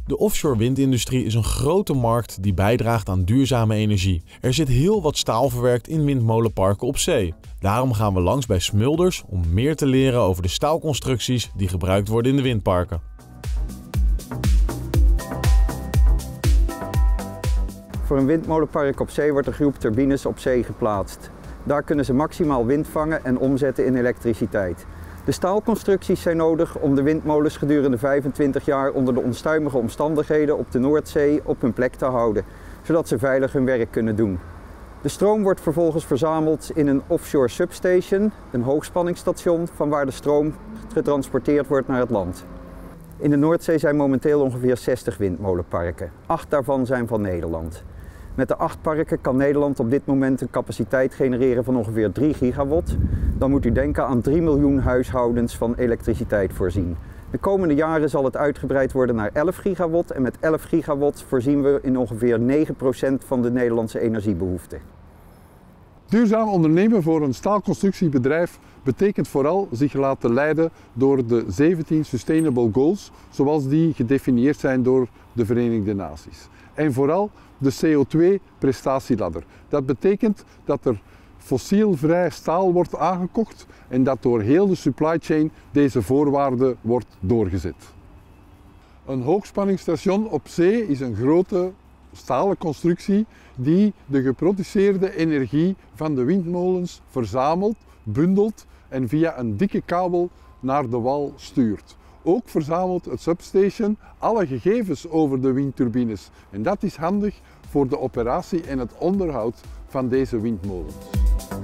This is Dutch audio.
De offshore windindustrie is een grote markt die bijdraagt aan duurzame energie. Er zit heel wat staal verwerkt in windmolenparken op zee. Daarom gaan we langs bij Smulders om meer te leren over de staalconstructies die gebruikt worden in de windparken. Voor een windmolenpark op zee wordt een groep turbines op zee geplaatst. Daar kunnen ze maximaal wind vangen en omzetten in elektriciteit. De staalconstructies zijn nodig om de windmolens gedurende 25 jaar onder de onstuimige omstandigheden op de Noordzee op hun plek te houden, zodat ze veilig hun werk kunnen doen. De stroom wordt vervolgens verzameld in een offshore substation, een hoogspanningsstation, van waar de stroom getransporteerd wordt naar het land. In de Noordzee zijn momenteel ongeveer 60 windmolenparken. 8 daarvan zijn van Nederland. Met de 8 parken kan Nederland op dit moment een capaciteit genereren van ongeveer 3 gigawatt. Dan moet u denken aan 3 miljoen huishoudens van elektriciteit voorzien. De komende jaren zal het uitgebreid worden naar 11 gigawatt en met 11 gigawatt voorzien we in ongeveer 9% van de Nederlandse energiebehoefte. Duurzaam ondernemen voor een staalconstructiebedrijf betekent vooral zich laten leiden door de 17 Sustainable Goals, zoals die gedefinieerd zijn door de Verenigde Naties. En vooral de CO2-prestatieladder. Dat betekent dat er fossielvrij staal wordt aangekocht en dat door heel de supply chain deze voorwaarde wordt doorgezet. Een hoogspanningsstation op zee is een grote stalen constructie die de geproduceerde energie van de windmolens verzamelt, bundelt en via een dikke kabel naar de wal stuurt. Ook verzamelt het substation alle gegevens over de windturbines en dat is handig voor de operatie en het onderhoud van deze windmolens.